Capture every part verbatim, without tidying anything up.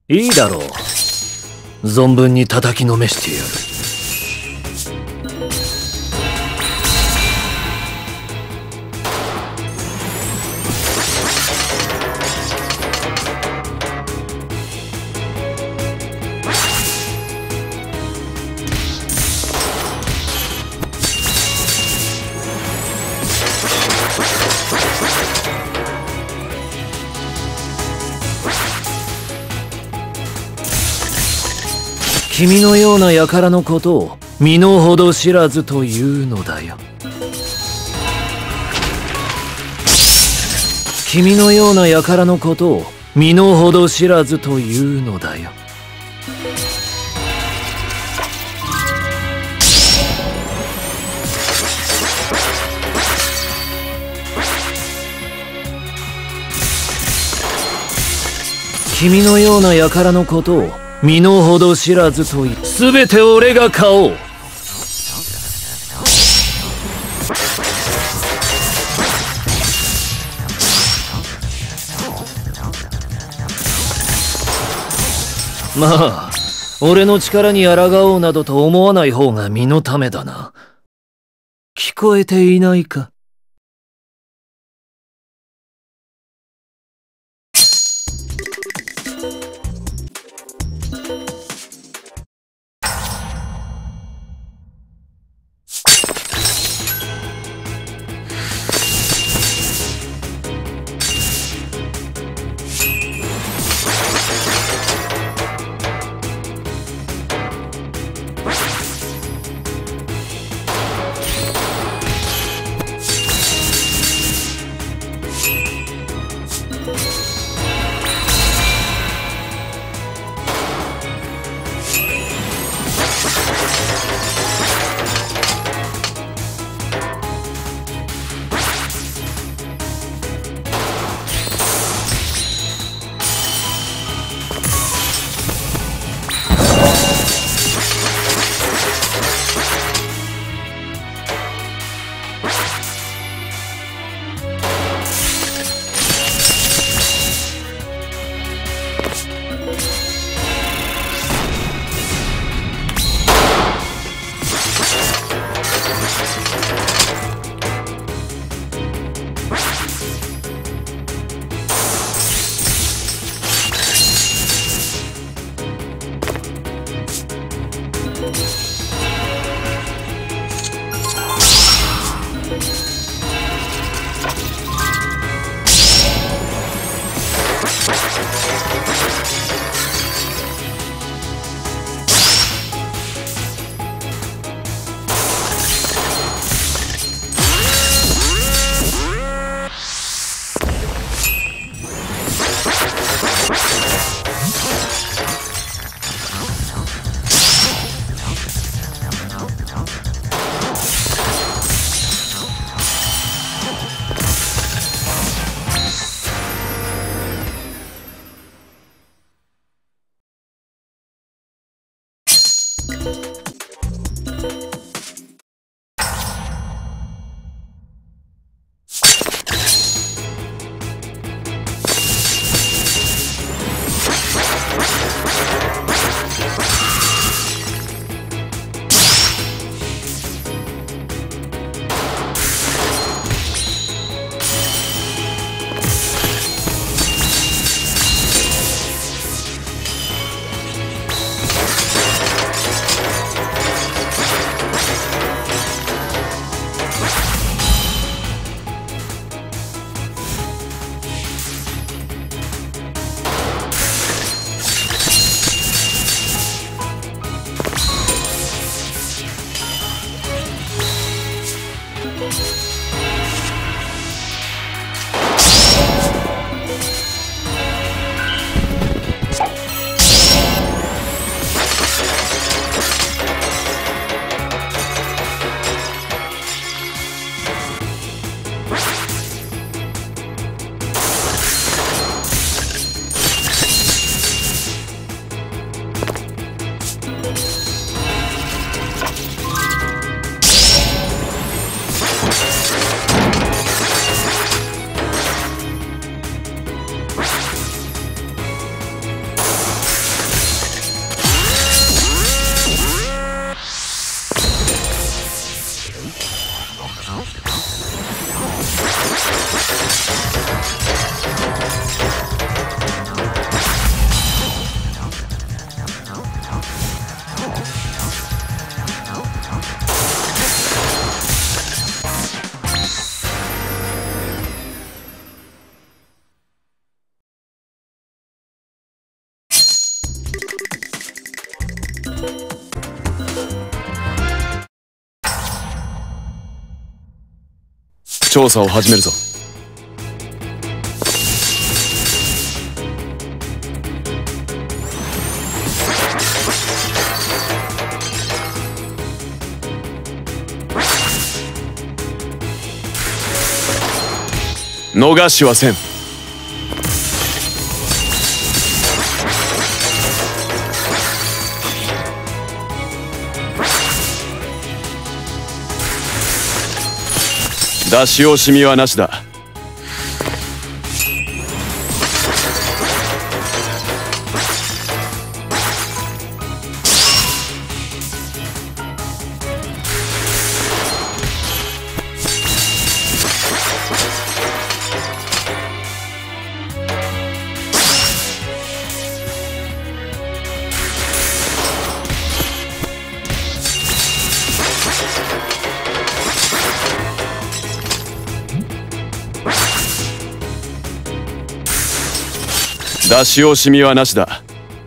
いいだろう。存分に叩きのめしてやる。君のような輩のことを身の程知らずというのだよ。君のような輩のことを身の程知らずというのだよ。君のような輩のことを身の程知らずとい全て俺が買おう。まあ俺の力に抗おうなどと思わない方が身のためだな。聞こえていないか？ 調査を始めるぞ。逃しはせん。出し惜しみはなしだ。出し惜しみはなしだ。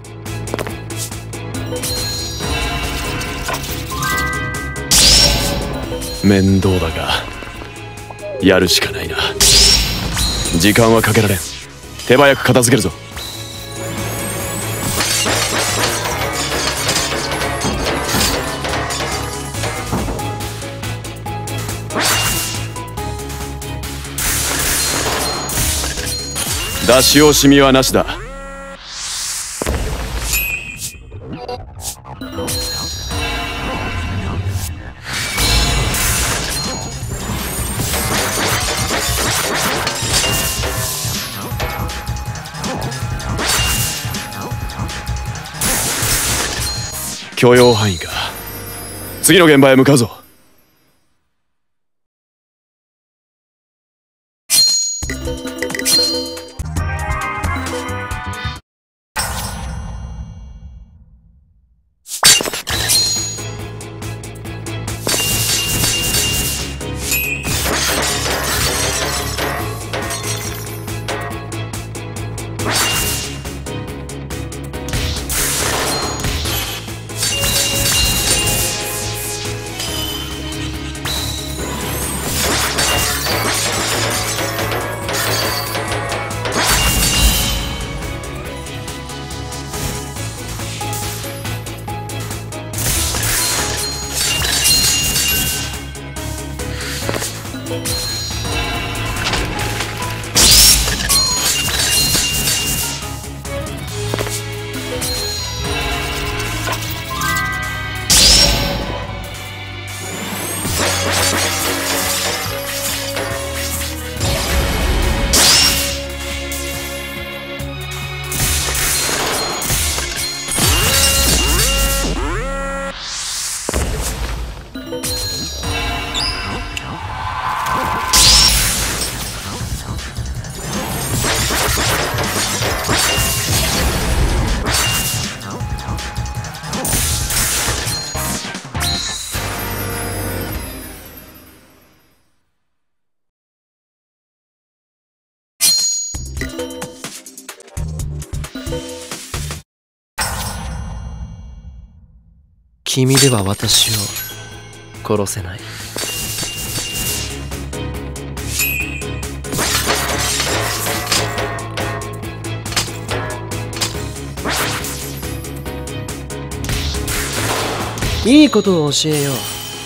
面倒だがやるしかないな。時間はかけられん。手早く片付けるぞ。出し惜しみはなしだ。許容範囲か。次の現場へ向かうぞ。 君では私を殺せない。いいことを教えよう。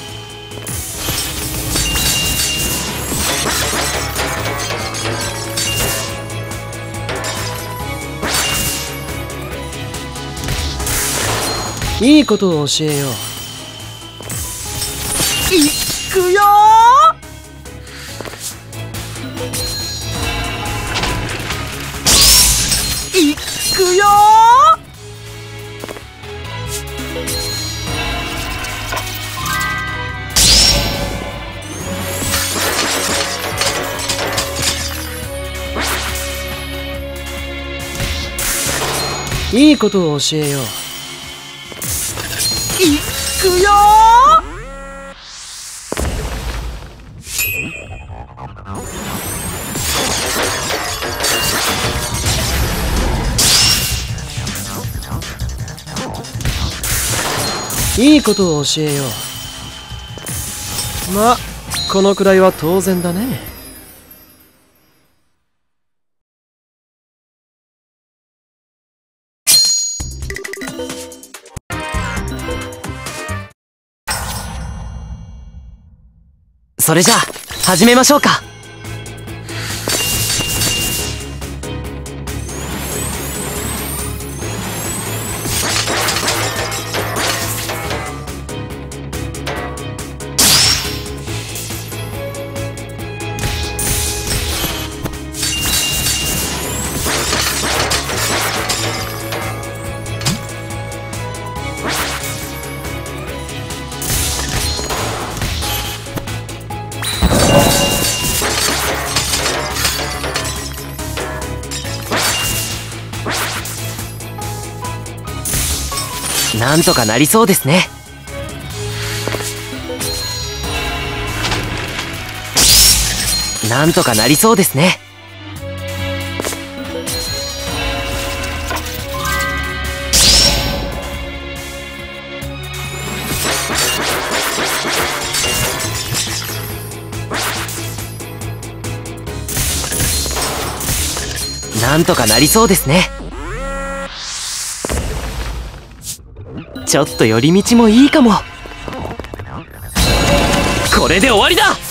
いいことを教えよう。いくよー。いくよー。いいことを教えよう。いくよー。 いいことを教えよう。まあこのくらいは当然だね。 それじゃあ始めましょうか。なんとかなりそうですね。なんとかなりそうですね。なんとかなりそうですね。ちょっと寄り道もいいかも。これで終わりだ。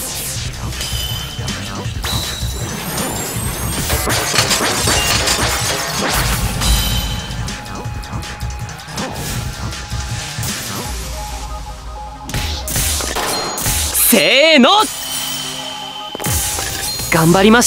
せーの、頑張りました。